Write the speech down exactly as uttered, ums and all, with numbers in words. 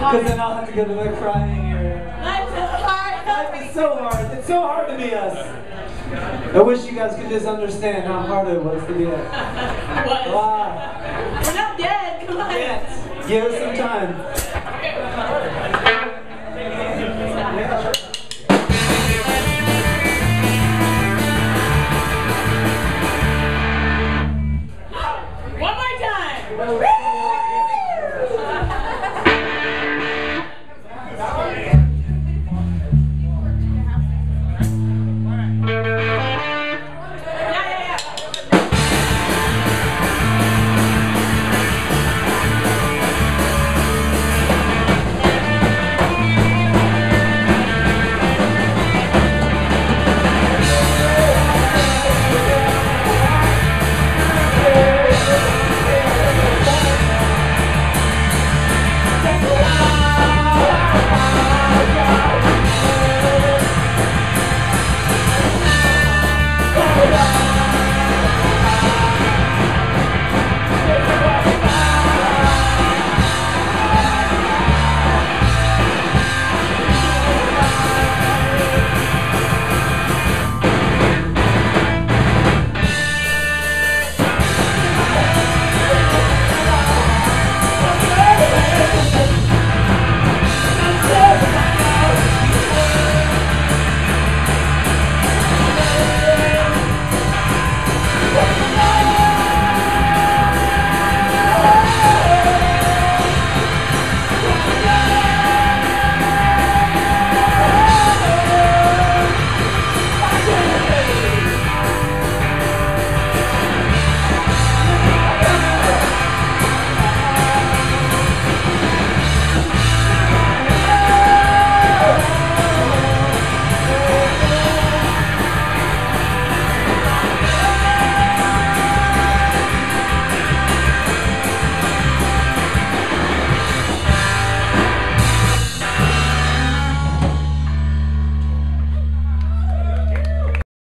Because then I'll have to go to the crying area. Life is hard. Life is so hard. It's so hard to be us. I wish you guys could just understand how hard it was to be us. What? Wow. We're not dead. Come on. Yes. Give us some time.